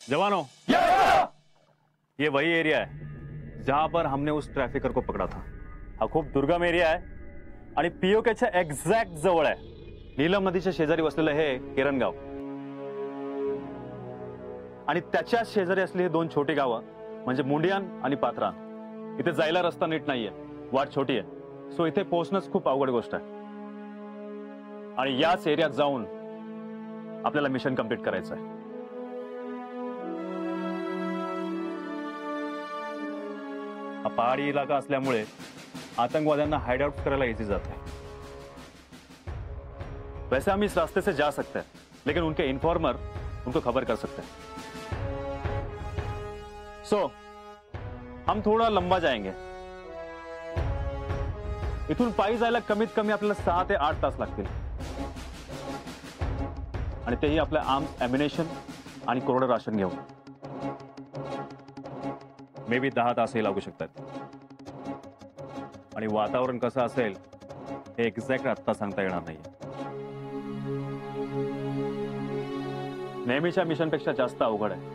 जवानों, ये वही एरिया है जहां पर हमने उस ट्रैफिकर को पकड़ा था। हा खूप दुर्गम एरिया आहे आणि पीओकेच्या एक्झॅक्ट जवळ आहे। नीलम नदीच्या शेजारी वसलेलं हे केरनगाव आणि त्याच्या शेजारी असलेली हे दोन छोटी गावं म्हणजे मुंडियान आणि पात्रान। इथे जायला रस्ता नीट नाहीये, वाट छोटी आहे, सो इथे पोहोचणंच खूप अवघड गोष्ट आहे आणि याच एरियात जाऊन आपल्याला मिशन कंप्लीट करायचं आहे। हा पहाड़ी इलाका असल्यामुळे आतंकवाद्यांना हाइड आउट करायला इजी जाता है। वैसे हम इस रास्ते से जा सकते हैं, लेकिन उनके इन्फॉर्मर उनको खबर कर सकते हैं। सो हम थोड़ा लंबा जाएंगे। इथून पायी जायला कमीत कमी आपल्याला 6 ते 8 तास लागतील आणि तेही आपल्या आर्म्स, एम्युनेशन आणि कोरडं राशन घेऊन। मे बी 10 तासही लागू शकतात आणि वातावरण कसं असेल हे एक्झॅक्ट आत्ता सांगता येणार नाही। नेहमीच्या मिशनपेक्षा जास्त अवघड आहे,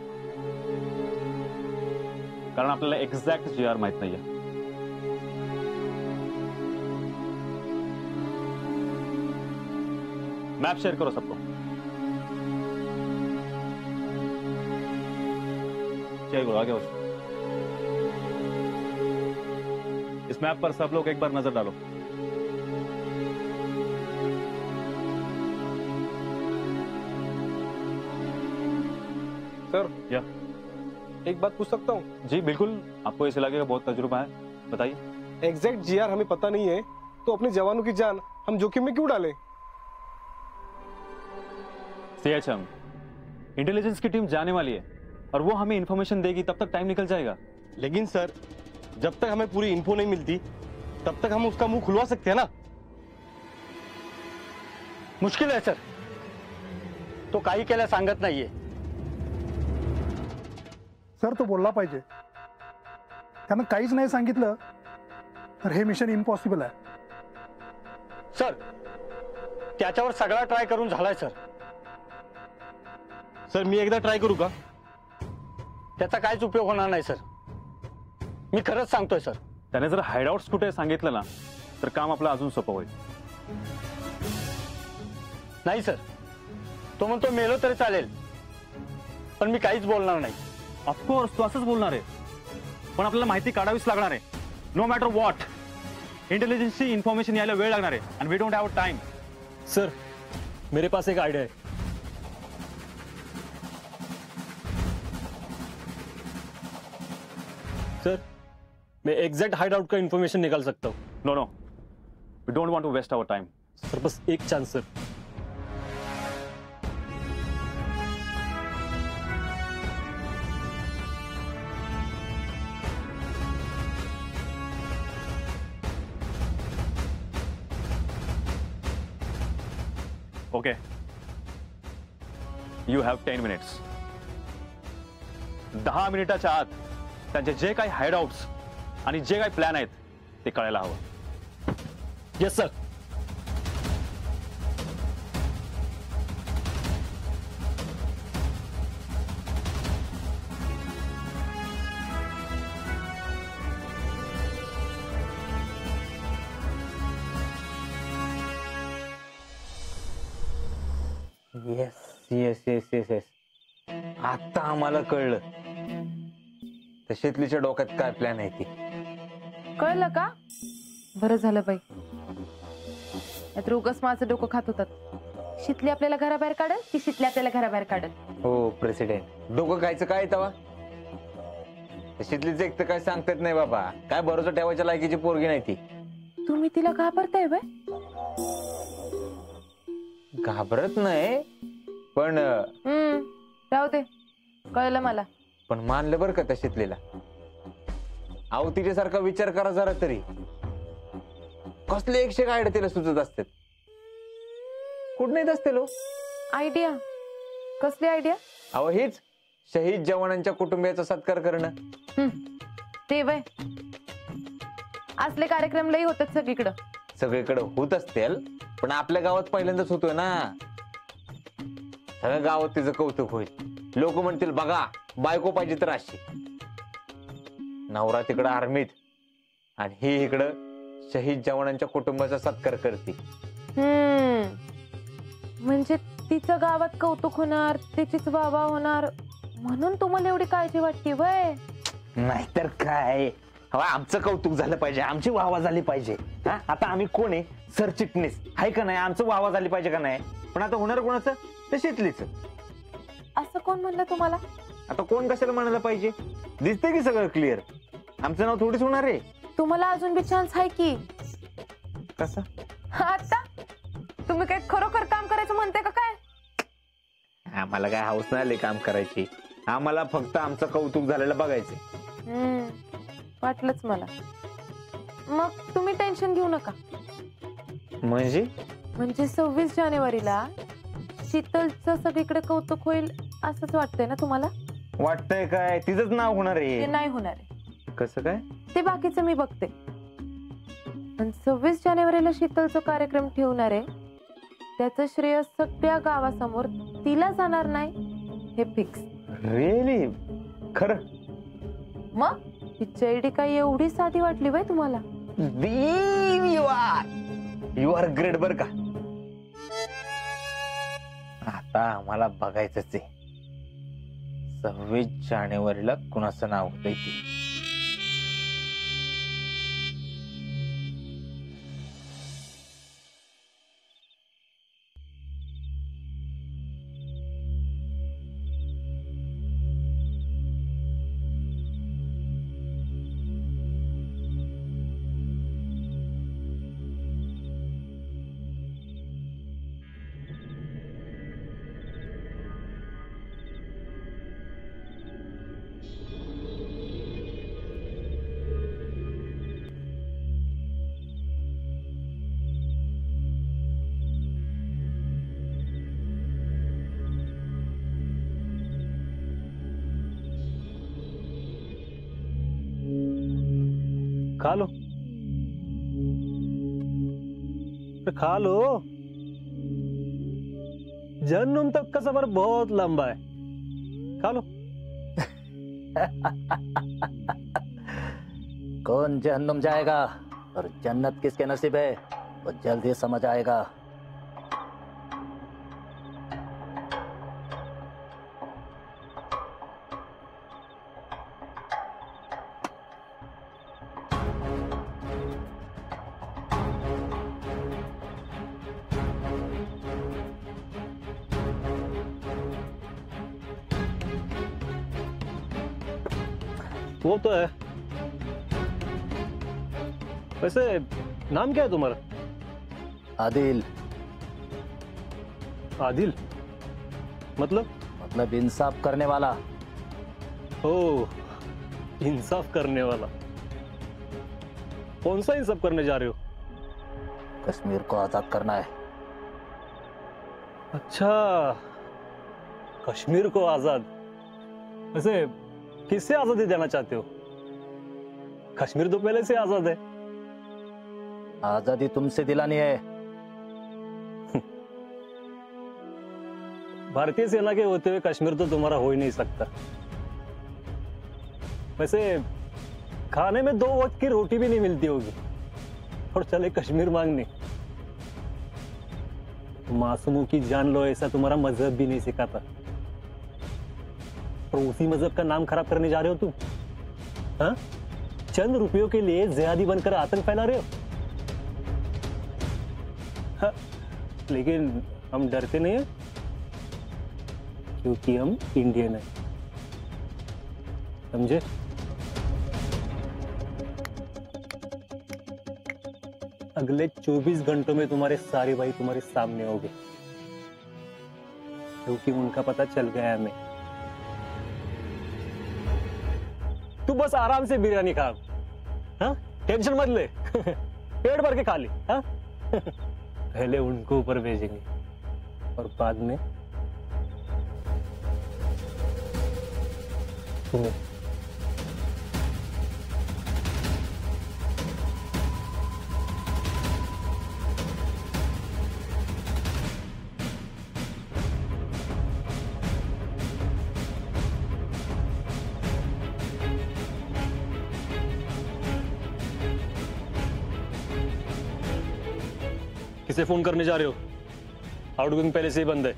कारण आपल्याला एक्झॅक्ट जीआर माहित नाहीये। मैप शेयर करो सबको। चलिए गुरु आगे हो। इस मैप पर सब लोग एक बार नजर डालो। सर, या एक बात पूछ सकता हूँ? जी बिल्कुल, आपको इस इलाके का बहुत तजुर्बा है, बताइए। एग्जैक्ट जीआर हमें पता नहीं है, तो अपने जवानों की जान हम जोखिम में क्यों डालें? सीएचएम, इंटेलिजेंस की टीम जाने वाली है और वो हमें इंफॉर्मेशन देगी, तब तक टाइम निकल जाएगा। लेकिन सर, जब तक हमें पूरी इन्फो नहीं मिलती तब तक हम उसका मुंह खुलवा सकते हैं ना? मुश्किल है सर, तो काही केल्या सांगत नाहीये। सर, तो बोलला पाहिजे। त्यानं काहीच नाही सांगितलं तर हे मिशन इम्पॉसिबल आहे। सर, त्याच्यावर सगळा ट्राय करून झालाय सर। सर, मी एकदा ट्राय करू का? त्याचा काहीच उपयोग होणार नाही सर, मी खरंच सांगतोय सर। त्याने जर हाइडआउट्स कुठे सांगितलं ना तर काम आपलं अजून सोपं होईल। नाही सर, तो म्हणतो मेलो तरी चालेल, पण मी काहीच बोलणार नाही। ऑफकोर्स तो असंच बोलणार आहे, पण आपल्याला माहिती काढावीच लागणार आहे, नो मॅटर व्हॉट। इंटेलिजन्सची इन्फॉर्मेशन यायला वेळ लागणार आहे and we don't have time. Sir, मेरे पास एक आइडिया है। सर, मैं एग्जैक्ट हाइड आउट का इंफॉर्मेशन निकाल सकता हूँ। No no, we don't want to waste our time. Sir, बस एक chance sir. Okay, you have 10 minutes. 10 मिनिटाच्या आत त्यांचे जे काही हाइडआउट्स आणि जे काही प्लॅन आहेत ते कळायला हवं। Yes sir. Yes yes yes yes yes, आता आम्हाला कळलं त्या शेतलीच्या डोक्यात काय प्लॅन आहे ती। कळलं का? बरं झालं बाई, नाहीतर उगाच माझं डोकं खात होतात। शितली आपल्याला घराबाहेर काढल की शितली आपल्याला घराबाहेर काढल? हो प्रेसिडेंट, डोकं खायचं काय तवा? शेतलीचं एक तर काय सांगतात नाही बाबा, काय भरोसा ठेवायच्या लायकीची पोरगी नाही ती। तुम्ही तिला घाबरताय बाय? घाबरत नाही, पण राहू दे, कळलं मला। पण मानलं बरं का त्या शेतलीला। अहो तिच्यासारखा विचार करा जरा तरी, कसले 100 आयडिया तिला सुचत असतात, कुठं नाही असते लो आयडिया? कसली आयडिया? अहो हीच शहीद जवानांच्या कुटुंबियाचा सत्कार करणं। ते वय असले कार्यक्रम लई होतात सगळीकडं। सगळीकडे होत असतील, पण आपल्या गावात पहिल्यांदाच होतोय ना। सगळ्या गावात तिचं कौतुक होईल, लोक म्हणतील बघा बायको पाहिजे तर अशी, नवरा तिकडं आर्मीत आणि ही इकडं शहीद जवानांच्या कुटुंबाचा सत्कार करते. म्हणजे तिचं गावात कौतुक होणार, तिचीच वावा होणार, म्हणून तुम्हाला एवढी काळजी वाटते वय? नाहीतर काय, हवा आमचं कौतुक झालं पाहिजे, आमची वाहवा झाली पाहिजे. हा आता आम्ही कोण आहे, सरचिटणीस आहे का नाही, आमचं वाहवा झाली पाहिजे का नाही. पण आता होणार कोणाचं, ते शेतलीच. असं कोण म्हणलं तुम्हाला? आता कोण कशाला म्हणायला पाहिजे, दिसतंय की सगळं क्लिअर. आमचं नाव थोडीच होणार आहे. तुम्हाला अजून बी चान्स आहे की. कसं आता तुम्ही काय खरोखर काम करायचं म्हणते का काय? आम्हाला काय हाऊस नाही आली काम करायची, आम्हाला फक्त आमचं कौतुक झालेलं बघायचं. वाटलंच मला. मग तुम्ही टेन्शन घेऊ नका. म्हणजे 26 जानेवारीला शीतलचं सगळीकडे कौतुक होईल असंच वाटतंय ना तुम्हाला? वाटतंय काय, तिचंच नाव होणार ते आहे. नाही होणार आहे. कसं काय? ते बाकीचं मी बघते. पण 26 जानेवारीला शीतलचा कार्यक्रम ठेवणार आहे, त्याचं श्रेय सगळ्या गावासमोर तिला जाणार नाही हे फिक्स. रिअली? खरं? मग तिची आयडी काय एवढी साधी वाटली बाई तुम्हाला? यू आर ग्रेट बर का. आता आम्हाला बघायचंच आहे 26 जानेवारीला कुणाचं नाव होतंय ते. खा लो, खा लो. जन्म तक का सफर बहुत लंबा है, खा लो. कौन जहन्नुम जाएगा और जन्नत किसके नसीब है वो जल्द ही समझ आएगा. वो तो है. वैसे नाम क्या है तुम्हारा? आदिल. आदिल मतलब इंसाफ करने वाला. ओ, इंसाफ करने वाला. कौन सा इंसाफ करने जा रहे हो? कश्मीर को आजाद करना है. अच्छा, कश्मीर को आजाद. वैसे किससे आजादी देना चाहते हो? कश्मीर तो पहले से आजाद है. आजादी तुमसे दिलानी है. भारतीय सेना के होते हुए कश्मीर तो तुम्हारा हो ही नहीं सकता. वैसे खाने में 2 वक्त की रोटी भी नहीं मिलती होगी और चले कश्मीर मांगने. मासूमों की जान लो ऐसा तुम्हारा मजहब भी नहीं सिखाता, और उसी मजहब का नाम खराब करने जा रहे हो तुम. हाँ, चंद रुपयों के लिए जिहादी बनकर आतंक फैला रहे हो. हाँ, लेकिन हम डरते नहीं हैं क्योंकि हम इंडियन हैं, समझे? अगले 24 घंटों में तुम्हारे सारे भाई तुम्हारे सामने होंगे, क्योंकि उनका पता चल गया हमें. तू बस आराम से बिरयानी खा. हाँ, टेंशन मत ले. पेट भर के खा ले. हाँ? पहले उनको ऊपर भेजेंगे और बाद में तुम्हें. किसे फोन करने जा रहे हो? आउटगोइंग पहले से ही बंद है।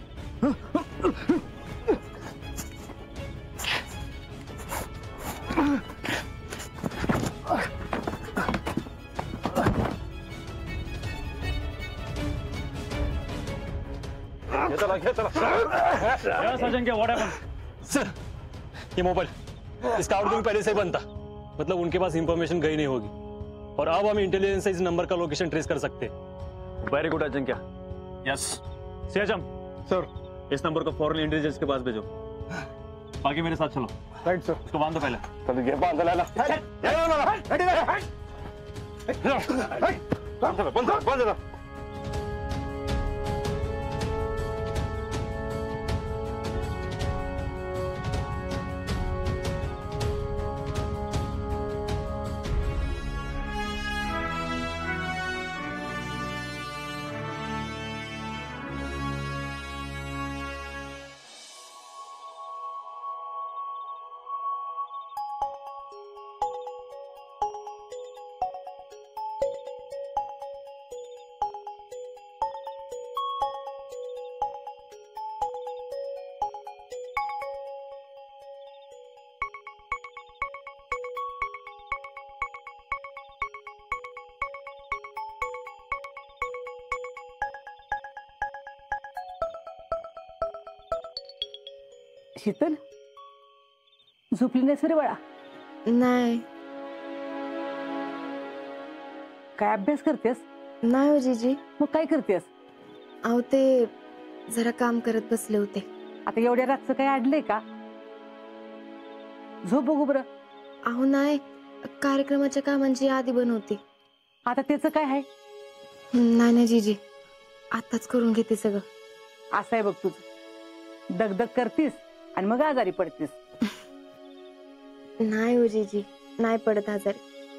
सर, ये मोबाइल, इसका आउटगोइंग पहले से ही बंद था, मतलब उनके पास इंफॉर्मेशन गई नहीं होगी। और अब हम इंटेलिजेंस से इस नंबर का लोकेशन ट्रेस कर सकते हैं। Very good Ajinkya. यस सियाचम सर। इस नंबर को फॉरेन इंटेलिजेंस के पास भेजो। बाकी मेरे साथ चलो। Right sir. उसको बांध दो पहले। शीतल, झोपली नाहीस रे बाळा? नाही काय अभ्यास करतेस? नाही हो जीजी. मग काय करतेस? अहो ते जरा काम करत बसले होते. आता एवढ्या रातचं काय अडलंय का? झोप बघू बरं. अहो नाही, कार्यक्रमाच्या कामांची यादी बनवते. आता त्याचं काय आहे? नाही नाही जीजी, आताच करून घेते सगळं. असं आहे बघ तुझं, दगदग करतीस आणि मग आजारी पडतीस. नाही हो जीजी, नाही पडत आजारी.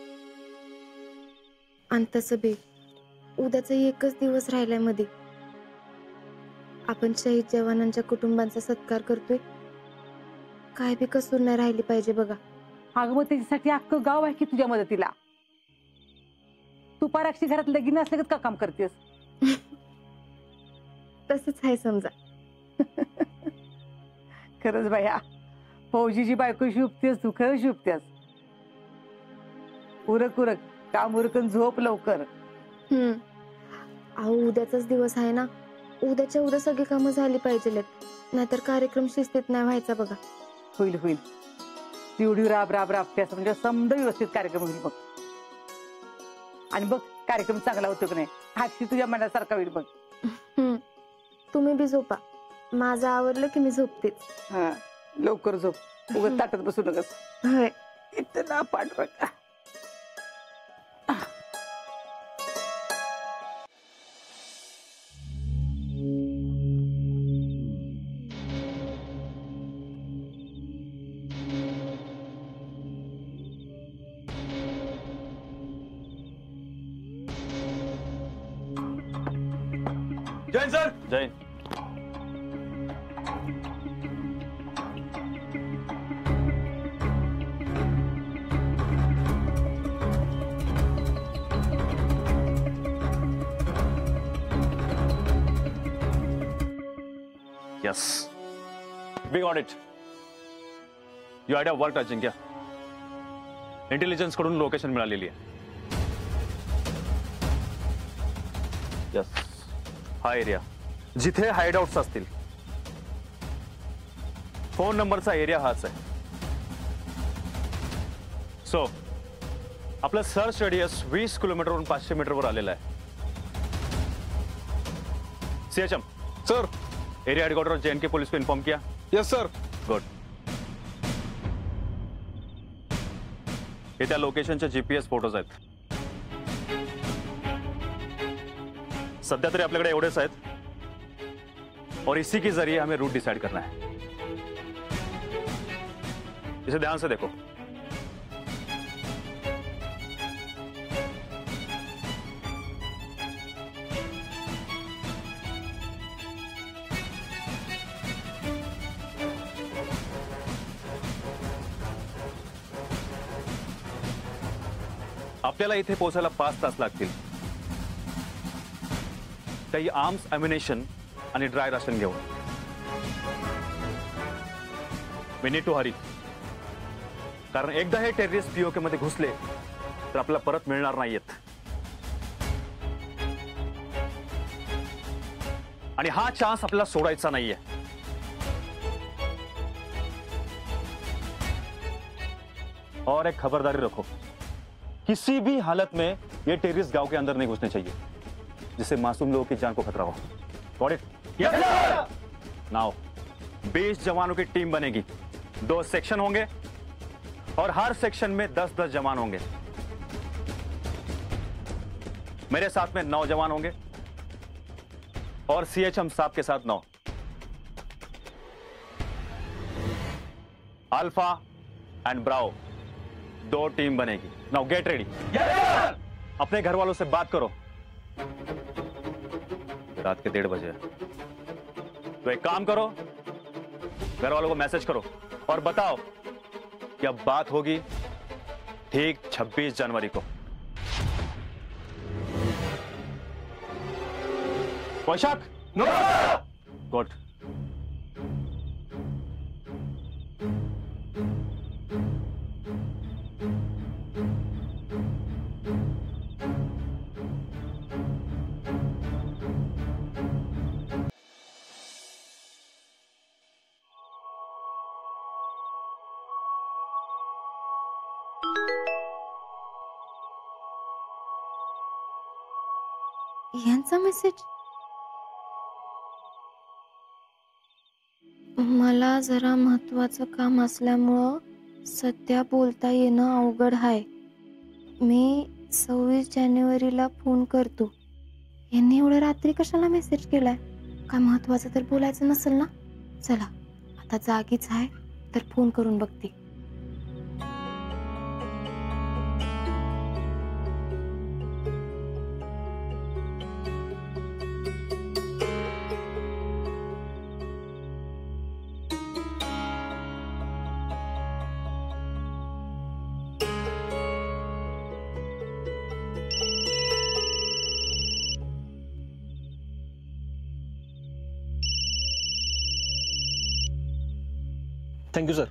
आणि तसं बी उद्याचा एकच दिवस राहिलाय मध्ये. आपण शहीद जवानांच्या कुटुंबांचा सत्कार करतोय, काय बी कसूर नाही राहिली पाहिजे बघा. अगं मग त्याच्यासाठी अख्खं गाव आहे की तुझ्या मदतीला. तू पाराक्षी घरात लगीन असल्यागत का काम करतेस? तसंच आहे समजा. खरंच बाया, फौजीची बायको शुभतेस, तू खरं शुभतेस. उरक उरक, काम उरकून झोप लवकर. अहो उद्याचाच दिवस आहे ना, उद्याच्या उद्या सगळी कामं झाली पाहिजे, नाहीतर कार्यक्रम शिस्तीत नाही व्हायचा बघा. होईल होईल, एवढी राब राब राबतेस म्हणजे समजा व्यवस्थित कार्यक्रम होईल बघ. आणि बघ कार्यक्रम चांगला होतो की नाही, हाती तुझ्या मनासारखा होईल बघ. तुम्ही बी झोपा, माझं आवरलं की मी झोपतेच. हा लवकर झोप, उगाच ताटत बसू नकस. होय. इतना पाठवा. Jain sir. Jain. Yes, we got it. Your idea worked, Ajinkya. Intelligence कडून लोकेशन मिळालेली आहे. यस, हा एरिया जिथे हायडआउट्स असतील. फोन नंबरचा एरिया हाच आहे. सो आपलं सर्च रेडियस 20 किलोमीटरवरून 500 मीटरवर आलेलं आहे. CHM sir. Area headquarter JNK police को इन्फॉर्म किया? Yes sir. गुड. हे त्या लोकेशनचे GPS फोटोज आहेत. सध्या तरी आपल्याकडे एवढेच आहेत, और इसी के जरिए हमें रूट डिसाइड करना है. इसे ध्यान से देखो. आपल्याला इथे पोहोचायला 5 तास लागतील. काही आर्म्स अम्युनेशन आणि ड्राय राशन घेऊन. वी नीड टू हरी, कारण एकदा हे टेररिस्ट पीओके मध्ये घुसले तर आपल्याला परत मिळणार नाहीयेत. आणि हा चान्स आपल्याला सोडायचा नाहीये. और एक खबरदारी रखो, किसी भी हालत में ये टेररिस्ट गांव के अंदर नहीं घुसने चाहिए जिससे मासूम लोगों की जान को खतरा हो. Got it? Yes, sir! Now, 20 जवानों की टीम बनेगी. 2 सेक्शन होंगे और हर सेक्शन में 10-10 जवान होंगे. मेरे साथ में 9 जवान होंगे और CHM साहब के साथ 9. अल्फा एंड ब्राओ 2 टीम बनेगी. Now get ready. अपने घर वालों से बात करो. रात के 1:30 बजे तो एक काम करो, घर वालों को मैसेज करो और बताओ कि अब बात होगी ठीक 26 जनवरी को. कोई शक? नो. गुड. यांचा मेसेज मला जरा महत्वाचं काम असल्यामुळं सध्या बोलता येणं अवघड आहे. मी 26 जानेवारीला फोन करतो. यांनी एवढं रात्री कशाला मेसेज केलाय? काय महत्वाचं तर बोलायचं नसेल ना. चला आता जागीच आहे तर फोन करून बघते. Thank you sir.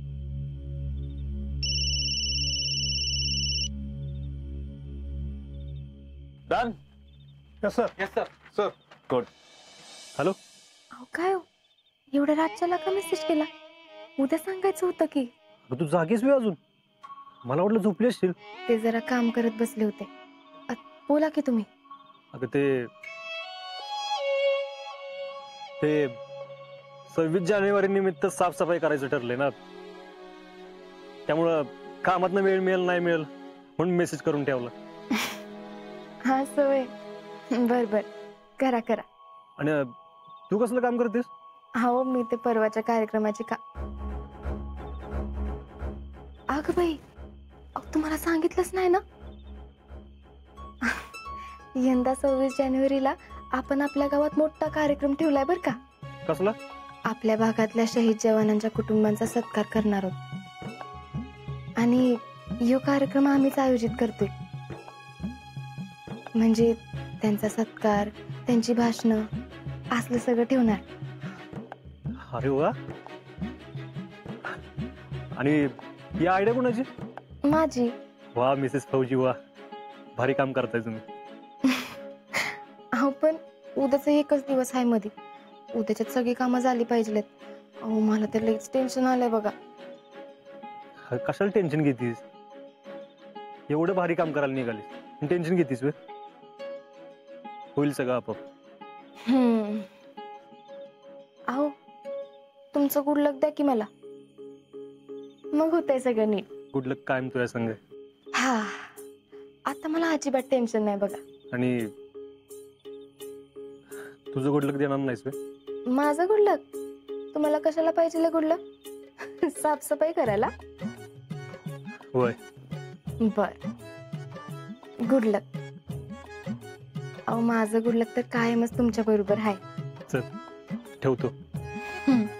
Done. Yes sir. Yes sir. Sir good. Hello. अहो काय हो, एवढ्या रातच्याला का मेसेज केला? उद्या सांगायचं होतं की. अगं तू जागीच वेळ अजून, मला वाटलं झोपली असशील. ते जरा काम करत बसले होते. बोला की तुम्ही. अगं ते 26 जानेवारी निमित्त साफसफाई करायचं ठरलंय ना, त्यामुळं कामातनं वेळ मिळेल नाही मिळेल म्हणून मेसेज करून ठेवला. हा सवय. बर बर, करा करा. आणि तू कसलं काम करतेस? हो मी ते परवाच्या कार्यक्रमाची अगं बाई, तुम्हाला सांगितलंच नाही ना. यंदा 26 जानेवारीला आपण आपल्या गावात मोठा कार्यक्रम ठेवलाय बर का. कसला? आपल्या भागातल्या शहीद जवानांच्या कुटुंबांचा सत्कार करणार आहोत. आणि यो कार्यक्रम आम्हीच आयोजित करतोय. म्हणजे त्यांचा सत्कार, त्यांची भाषणं असलं सगळं ठेवणार. अरे वा. आणि ही आयडिया कोणाची? माझी. वा मिसेस फौजी, वा भारी काम करताय तुम्ही. अहो पण उद्याचा एकच दिवस आहे मध्ये. उद्याच्यात सगळी कामं झाली पाहिजेत. अहो मला तर लईच टेन्शन आलंय बघा. कशाला टेन्शन घेतीस? एवढं भारी काम करायला निघालीस, टेन्शन घेतीस वे? होईल सगळं आपोआप. अहो तुमचं गुड लक द्या की मला, मग होतंय सगळं नीट. गुड लक कायम तुझ्या संग. हा आता मला अजिबात टेन्शन नाही बघा. आणि तुझं गुड लक देणार नाहीस वे? माझं गुड लक तुम्हाला कशाला पाहिजे गुड लक? साफसफाई करायला? होय. बर गुड लक. अहो माझं गुड लक तर कायमच तुमच्या बरोबर आहे. चल ठेवतो.